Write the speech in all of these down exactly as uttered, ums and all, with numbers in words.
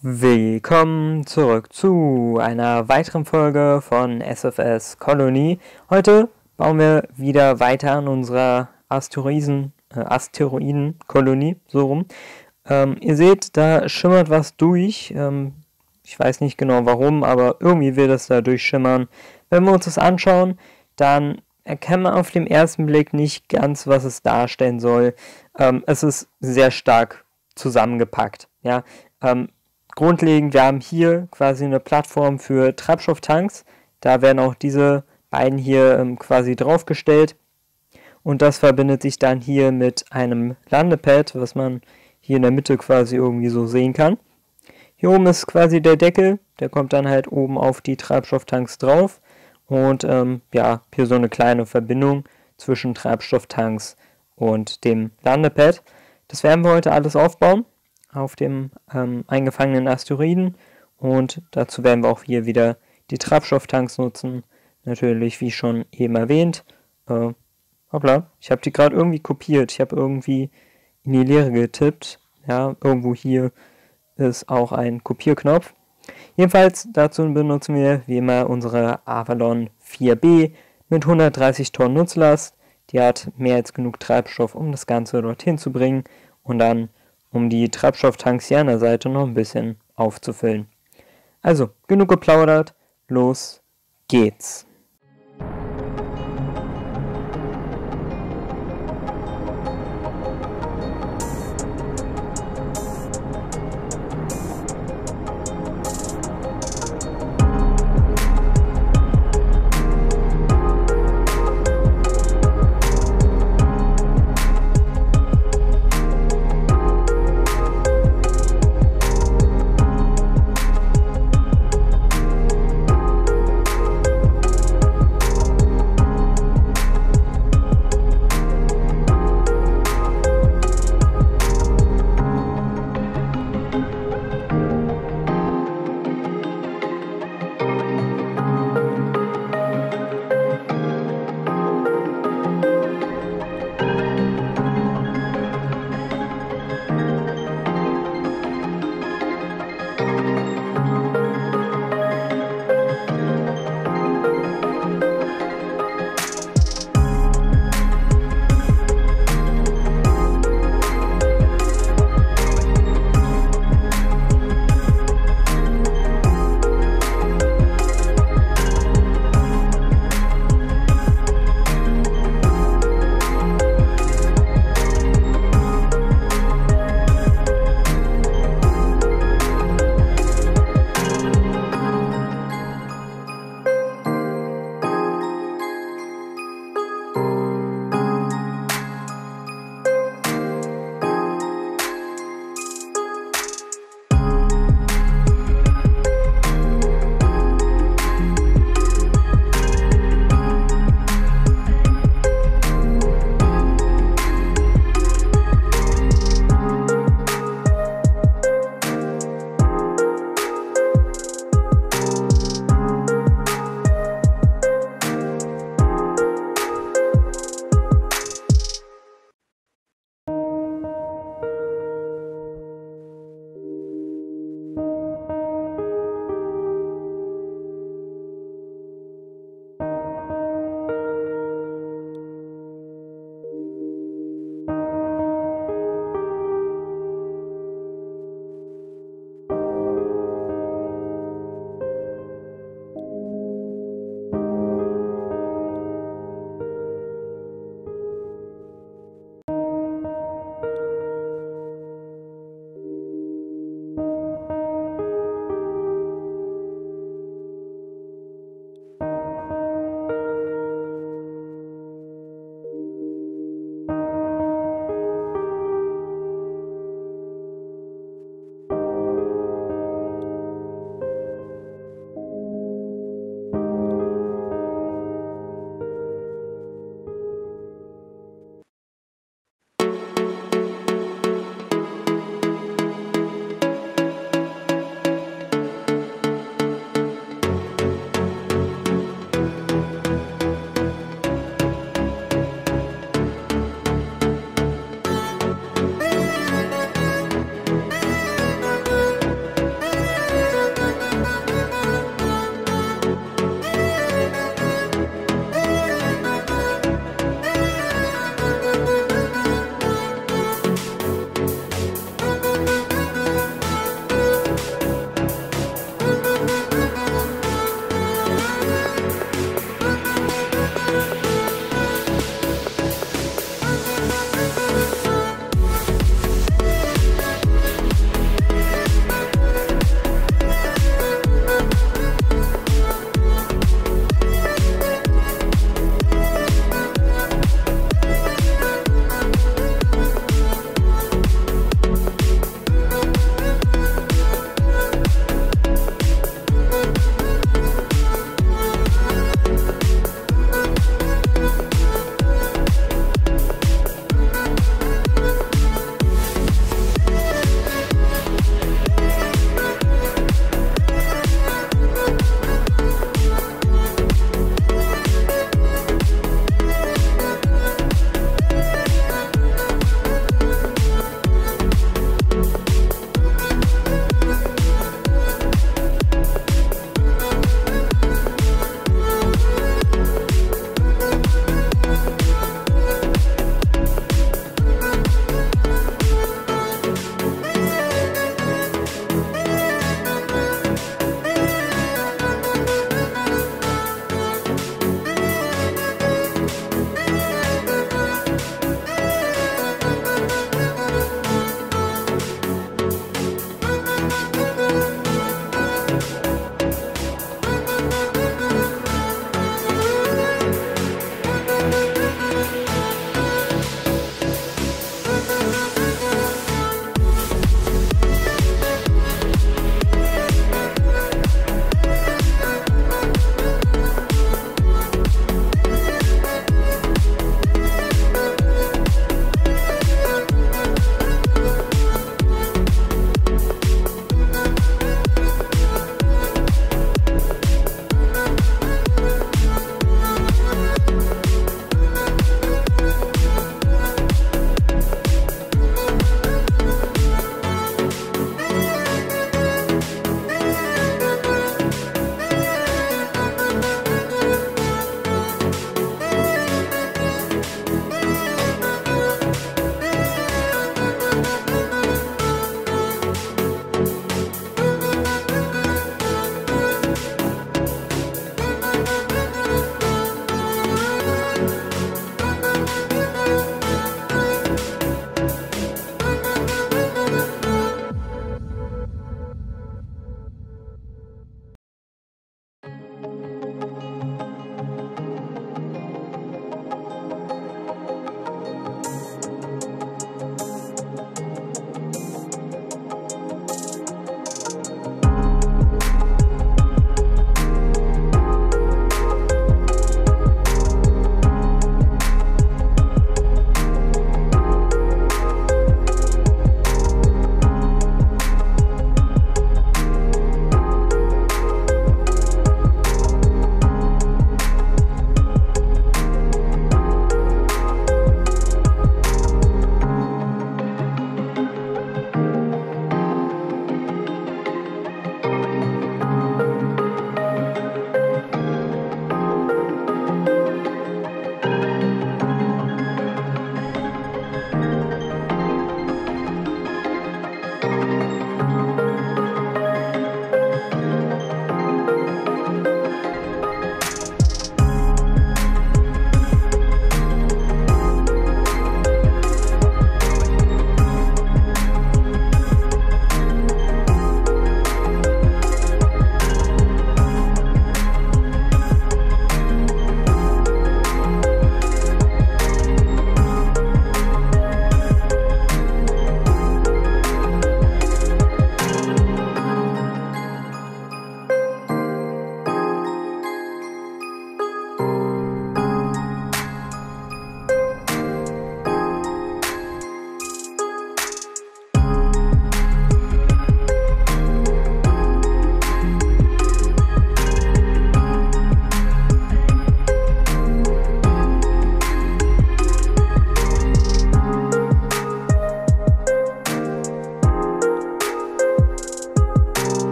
Willkommen zurück zu einer weiteren Folge von S F S Colony. Heute bauen wir wieder weiter an unserer Asteroiden, äh, Asteroidenkolonie, so rum. Ähm, ihr seht, da schimmert was durch. Ähm, ich weiß nicht genau warum, aber irgendwie wird es da durchschimmern. Wenn wir uns das anschauen, dann erkennen wir auf den ersten Blick nicht ganz, was es darstellen soll. Ähm, es ist sehr stark zusammengepackt. Ja, ähm, Grundlegend, wir haben hier quasi eine Plattform für Treibstofftanks. Da werden auch diese beiden hier ähm, quasi draufgestellt. Und das verbindet sich dann hier mit einem Landepad, was man hier in der Mitte quasi irgendwie so sehen kann. Hier oben ist quasi der Deckel, der kommt dann halt oben auf die Treibstofftanks drauf. Und ähm, ja, hier so eine kleine Verbindung zwischen Treibstofftanks und dem Landepad. Das werden wir heute alles aufbauen auf dem ähm, eingefangenen Asteroiden, und dazu werden wir auch hier wieder die Treibstofftanks nutzen, natürlich wie schon eben erwähnt. Äh, hoppla, ich habe die gerade irgendwie kopiert, ich habe irgendwie in die Leere getippt, ja, irgendwo hier ist auch ein Kopierknopf. Jedenfalls dazu benutzen wir wie immer unsere Avalon vier B mit hundertdreißig Tonnen Nutzlast, die hat mehr als genug Treibstoff, um das Ganze dorthin zu bringen und dann um die Treibstofftanks hier an der Seite noch ein bisschen aufzufüllen. Also, genug geplaudert, los geht's!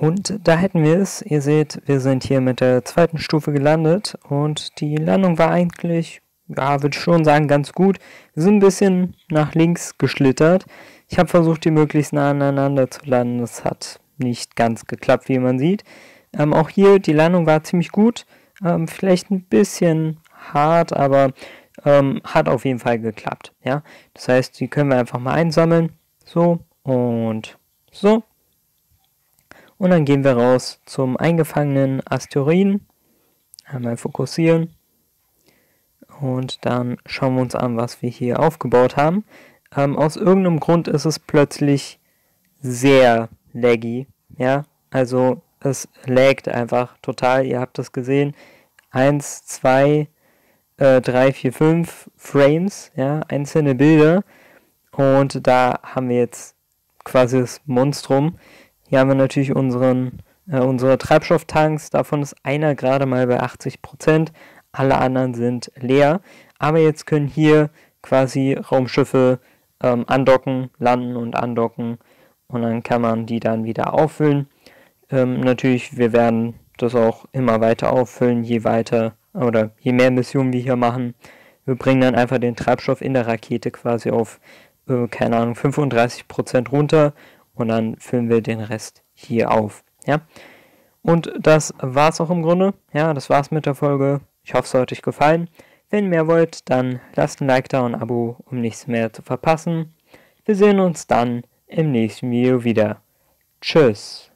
Und da hätten wir es. Ihr seht, wir sind hier mit der zweiten Stufe gelandet und die Landung war eigentlich, ja, würde ich schon sagen, ganz gut. Wir sind ein bisschen nach links geschlittert. Ich habe versucht, die möglichst nah aneinander zu landen. Das hat nicht ganz geklappt, wie man sieht. Ähm, auch hier, die Landung war ziemlich gut. Ähm, vielleicht ein bisschen hart, aber ähm, hat auf jeden Fall geklappt. Ja? Das heißt, die können wir einfach mal einsammeln. So und so. Und dann gehen wir raus zum eingefangenen Asteroiden. Einmal fokussieren. Und dann schauen wir uns an, was wir hier aufgebaut haben. Ähm, aus irgendeinem Grund ist es plötzlich sehr laggy. Ja, also es laggt einfach total. Ihr habt das gesehen. eins, zwei, drei, vier, fünf Frames, ja, einzelne Bilder. Und da haben wir jetzt quasi das Monstrum. Hier haben wir natürlich unseren, äh, unsere Treibstofftanks. Davon ist einer gerade mal bei achtzig Prozent. Alle anderen sind leer. Aber jetzt können hier quasi Raumschiffe ähm, andocken, landen und andocken. Und dann kann man die dann wieder auffüllen. Ähm, natürlich, wir werden das auch immer weiter auffüllen, je weiter oder je mehr Missionen wir hier machen. Wir bringen dann einfach den Treibstoff in der Rakete quasi auf, äh, keine Ahnung, fünfunddreißig Prozent runter und dann füllen wir den Rest hier auf. Ja? Und das war's auch im Grunde. Ja, das war's mit der Folge. Ich hoffe, es hat euch gefallen. Wenn ihr mehr wollt, dann lasst ein Like da und ein Abo, um nichts mehr zu verpassen. Wir sehen uns dann im nächsten Video wieder. Tschüss.